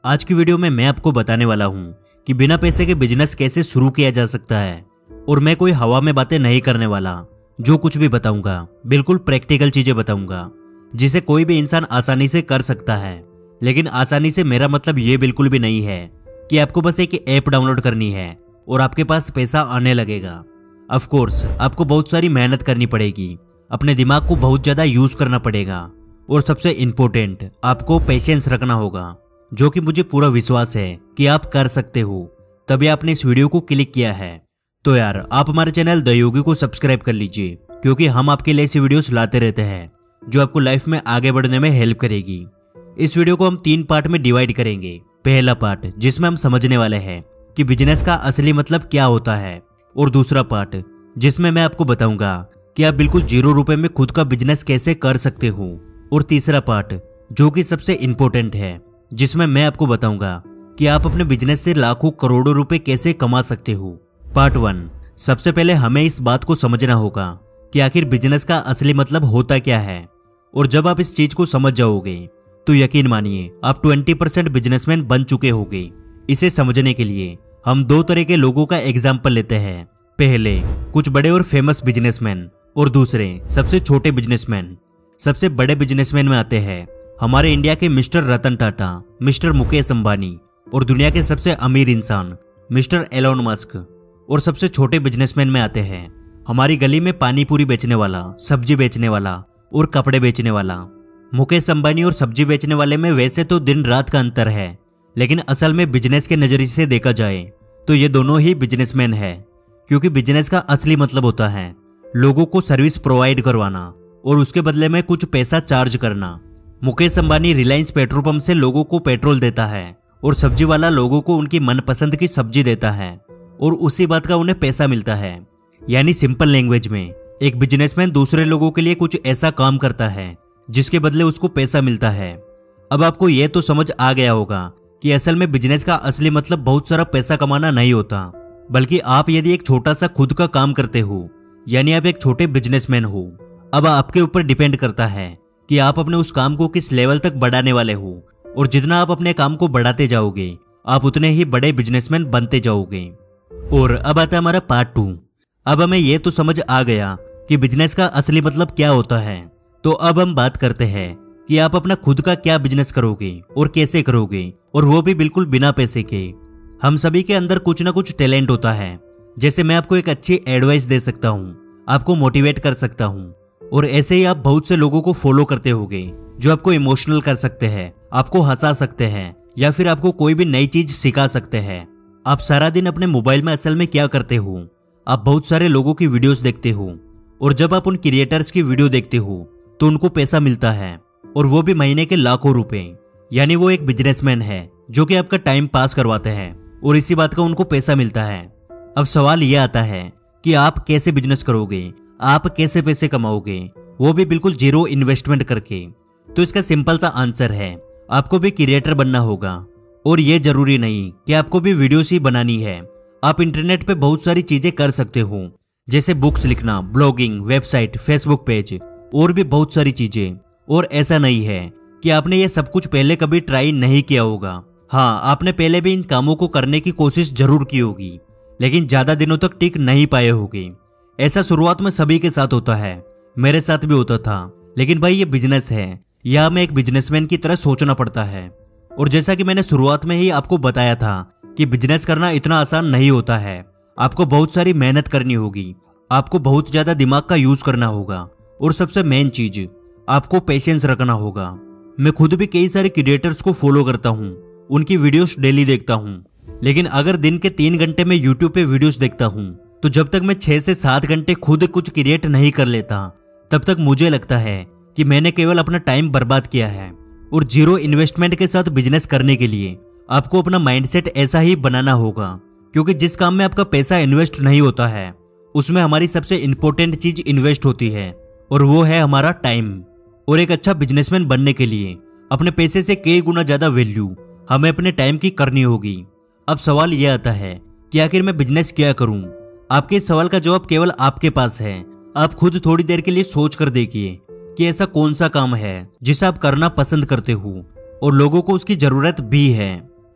आज की वीडियो में मैं आपको बताने वाला हूँ कि बिना पैसे के बिजनेस कैसे शुरू किया जा सकता है। और मैं कोई हवा में बातें नहीं करने वाला। जो कुछ भी बताऊंगा बिल्कुल प्रैक्टिकल चीजें बताऊंगा जिसे कोई भी इंसान आसानी से कर सकता है। लेकिन आसानी से मेरा मतलब ये बिल्कुल भी नहीं है कि आपको बस एक ऐप डाउनलोड करनी है और आपके पास पैसा आने लगेगा। ऑफ कोर्स आपको बहुत सारी मेहनत करनी पड़ेगी, अपने दिमाग को बहुत ज्यादा यूज करना पड़ेगा और सबसे इंपॉर्टेंट आपको पेशेंस रखना होगा, जो कि मुझे पूरा विश्वास है कि आप कर सकते हो। तभी आपने इस वीडियो को क्लिक किया है। तो यार आप हमारे चैनल द योगी को सब्सक्राइब कर लीजिए, क्योंकि हम आपके लिए ऐसी वीडियोस लाते रहते हैं जो आपको लाइफ में आगे बढ़ने में हेल्प करेगी। इस वीडियो को हम 3 पार्ट में डिवाइड करेंगे। पहला पार्ट जिसमें हम समझने वाले हैं कि बिजनेस का असली मतलब क्या होता है, और दूसरा पार्ट जिसमें मैं आपको बताऊंगा कि आप बिल्कुल 0 रुपए में खुद का बिजनेस कैसे कर सकते हो, और तीसरा पार्ट जो कि सबसे इंपॉर्टेंट है जिसमें मैं आपको बताऊंगा कि आप अपने बिजनेस से लाखों करोड़ों रुपए कैसे कमा सकते हो। पार्ट 1। सबसे पहले हमें इस बात को समझना होगा कि आखिर बिजनेस का असली मतलब होता क्या है। और जब आप इस चीज को समझ जाओगे तो यकीन मानिए आप 20% बिजनेसमैन बन चुके होंगे। इसे समझने के लिए हम 2 तरह के लोगों का एग्जाम्पल लेते हैं। पहले कुछ बड़े और फेमस बिजनेसमैन, और दूसरे सबसे छोटे बिजनेसमैन। सबसे बड़े बिजनेसमैन में आते हैं हमारे इंडिया के मिस्टर रतन टाटा, मिस्टर मुकेश अंबानी और दुनिया के सबसे अमीर इंसान मिस्टर एलोन मस्क। और सबसे छोटे बिजनेसमैन में आते हैं हमारी गली में पानी पूरी बेचने वाला, सब्जी बेचने वाला और कपड़े बेचने वाला। मुकेश अंबानी और सब्जी बेचने वाले में वैसे तो दिन रात का अंतर है, लेकिन असल में बिजनेस के नजरिए से देखा जाए तो ये दोनों ही बिजनेसमैन है। क्योंकि बिजनेस का असली मतलब होता है लोगों को सर्विस प्रोवाइड करवाना और उसके बदले में कुछ पैसा चार्ज करना। मुकेश अंबानी रिलायंस पेट्रोल पंप से लोगों को पेट्रोल देता है और सब्जी वाला लोगों को उनकी मनपसंद की सब्जी देता है और उसी बात का उन्हें पैसा मिलता है। यानी सिंपल लैंग्वेज में एक बिजनेसमैन दूसरे लोगों के लिए कुछ ऐसा काम करता है जिसके बदले उसको पैसा मिलता है। अब आपको यह तो समझ आ गया होगा कि असल में बिजनेस का असली मतलब बहुत सारा पैसा कमाना नहीं होता, बल्कि आप यदि एक छोटा सा खुद का काम करते हो, यानी आप एक छोटे बिजनेसमैन हो। अब आपके ऊपर डिपेंड करता है कि आप अपने उस काम को किस लेवल तक बढ़ाने वाले हो, और जितना आप अपने काम को बढ़ाते जाओगे आप उतने ही बड़े बिजनेसमैन बनते जाओगे। और अब आता है हमारा पार्ट 2। अब हमें यह तो समझ आ गया कि बिजनेस का असली मतलब क्या होता है, तो अब हम बात करते हैं कि आप अपना खुद का क्या बिजनेस करोगे और कैसे करोगे, और वो भी बिल्कुल बिना पैसे के। हम सभी के अंदर कुछ ना कुछ टैलेंट होता है। जैसे मैं आपको एक अच्छी एडवाइस दे सकता हूँ, आपको मोटिवेट कर सकता हूँ, और ऐसे ही आप बहुत से लोगों को फॉलो करते होंगे जो आपको इमोशनल कर सकते हैं, आपको हंसा सकते हैं, या फिर आपको कोई भी नई चीज सिखा सकते हैं। आप सारा दिन अपने मोबाइल में असल में क्या करते हो, आप बहुत सारे लोगों की वीडियोस देखते हो, और जब आप उन क्रिएटर्स की वीडियो देखते हो तो उनको पैसा मिलता है, और वो भी महीने के लाखों रुपए। यानी वो एक बिजनेसमैन है जो कि आपका टाइम पास करवाते हैं और इसी बात का उनको पैसा मिलता है। अब सवाल यह आता है कि आप कैसे बिजनेस करोगे, आप कैसे पैसे कमाओगे, वो भी बिल्कुल 0 इन्वेस्टमेंट करके। तो इसका सिंपल सा आंसर है आपको भी क्रिएटर बनना होगा। और ये जरूरी नहीं कि आपको भी वीडियोस ही बनानी है, आप इंटरनेट पे बहुत सारी चीजें कर सकते हो, जैसे बुक्स लिखना, ब्लॉगिंग, वेबसाइट, फेसबुक पेज और भी बहुत सारी चीजें। और ऐसा नहीं है कि आपने ये सब कुछ पहले कभी ट्राई नहीं किया होगा। हाँ, आपने पहले भी इन कामों को करने की कोशिश जरूर की होगी, लेकिन ज्यादा दिनों तक टिक नहीं पाए होगे। ऐसा शुरुआत में सभी के साथ होता है, मेरे साथ भी होता था। लेकिन भाई ये बिजनेस है, यह हमें एक बिजनेसमैन की तरह सोचना पड़ता है। और जैसा कि मैंने शुरुआत में ही आपको बताया था कि बिजनेस करना इतना आसान नहीं होता है। आपको बहुत सारी मेहनत करनी होगी, आपको बहुत ज्यादा दिमाग का यूज करना होगा, और सबसे मेन चीज आपको पेशेंस रखना होगा। मैं खुद भी कई सारे क्रिएटर्स को फॉलो करता हूँ, उनकी वीडियोस डेली देखता हूँ। लेकिन अगर दिन के 3 घंटे में यूट्यूब पे वीडियोस देखता हूँ, तो जब तक मैं 6 से 7 घंटे खुद कुछ क्रिएट नहीं कर लेता, तब तक मुझे लगता है कि मैंने केवल अपना टाइम बर्बाद किया है। और 0 इन्वेस्टमेंट के साथ बिजनेस करने के लिए आपको अपना माइंडसेट ऐसा ही बनाना होगा, क्योंकि जिस काम में आपका पैसा इन्वेस्ट नहीं होता है उसमें हमारी सबसे इंपॉर्टेंट चीज इन्वेस्ट होती है, और वो है हमारा टाइम। और एक अच्छा बिजनेसमैन बनने के लिए अपने पैसे से कई गुना ज्यादा वैल्यू हमें अपने टाइम की करनी होगी। अब सवाल यह आता है कि आखिर मैं बिजनेस क्या करूं? आपके इस सवाल का जवाब केवल आपके पास है। आप खुद थोड़ी देर के लिए सोच कर देखिए कि ऐसा कौन सा काम है जिसे आप करना पसंद करते हो और लोगों को उसकी जरूरत भी है।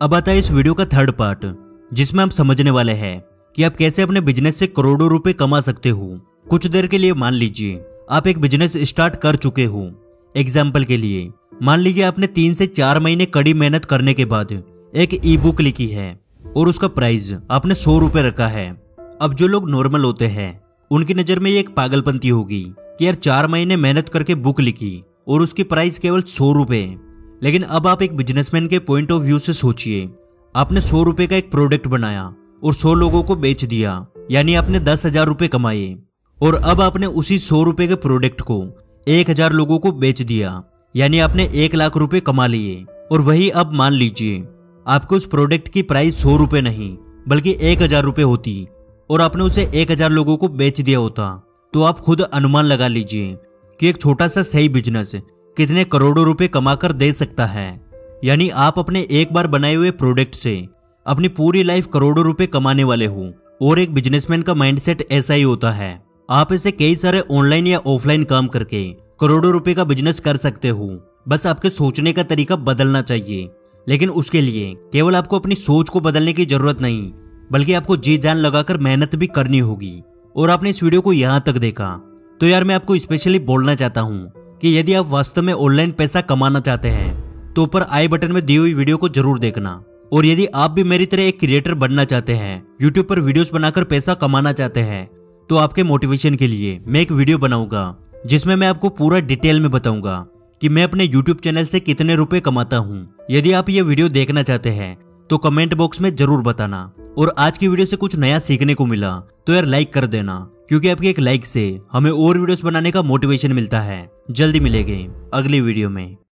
अब आता है इस वीडियो का थर्ड पार्ट, जिसमें हम समझने वाले हैं कि आप कैसे अपने बिजनेस से करोड़ों रुपए कमा सकते हो। कुछ देर के लिए मान लीजिए आप एक बिजनेस स्टार्ट कर चुके हो। एग्जाम्पल के लिए मान लीजिए आपने 3 से 4 महीने कड़ी मेहनत करने के बाद एक ई बुक लिखी है और उसका प्राइस आपने 100 रुपए रखा है। अब जो लोग नॉर्मल होते हैं उनकी नजर में ये एक पागलपंती होगी कि यार 4 महीने मेहनत करके बुक लिखी और उसकी प्राइस केवल 100 रुपए। लेकिन अब आप एक बिजनेसमैन के पॉइंट ऑफ व्यू से सोचिए, आपने 100 रुपए का एक प्रोडक्ट बनाया और 100 लोगों को बेच दिया, यानी आपने 10,000 रुपए कमाए। और अब आपने उसी 100 रुपए के प्रोडक्ट को 1,000 लोगों को बेच दिया, यानी आपने 1 लाख रुपए कमा लिए। और वही अब मान लीजिए आपको उस प्रोडक्ट की प्राइस 100 रुपए नहीं बल्कि 1,000 रुपए होती और आपने उसे 1,000 लोगों को बेच दिया होता, तो आप खुद अनुमान लगा लीजिए कि एक छोटा सा सही बिजनेस कितने करोड़ों रुपए कमाकर दे सकता है। यानी आप अपने एक बार बनाए हुए प्रोडक्ट से अपनी पूरी लाइफ करोड़ों रुपए कमाने वाले हो। और एक बिजनेसमैन का माइंडसेट ऐसा ही होता है। आप ऐसे कई सारे ऑनलाइन या ऑफलाइन काम करके करोड़ों रुपए का बिजनेस कर सकते हो। बस आपके सोचने का तरीका बदलना चाहिए। लेकिन उसके लिए केवल आपको अपनी सोच को बदलने की जरूरत नहीं, बल्कि आपको जी जान लगाकर मेहनत भी करनी होगी। और आपने इस वीडियो को यहाँ तक देखा तो यार मैं आपको स्पेशली बोलना चाहता हूँ कि यदि आप वास्तव में ऑनलाइन पैसा कमाना चाहते हैं तो ऊपर आई बटन में दी हुई वीडियो को जरूर देखना। और यदि आप भी मेरी तरह एक क्रिएटर बनना चाहते हैं, यूट्यूब पर वीडियोस बनाकर पैसा कमाना चाहते हैं, तो आपके मोटिवेशन के लिए मैं एक वीडियो बनाऊंगा जिसमें मैं आपको पूरा डिटेल में बताऊंगा कि मैं अपने यूट्यूब चैनल से कितने रुपए कमाता हूँ। यदि आप ये वीडियो देखना चाहते हैं तो कमेंट बॉक्स में जरूर बताना। और आज की वीडियो से कुछ नया सीखने को मिला तो यार लाइक कर देना, क्योंकि आपके एक लाइक से हमें और वीडियोस बनाने का मोटिवेशन मिलता है। जल्दी मिलेंगे अगली वीडियो में।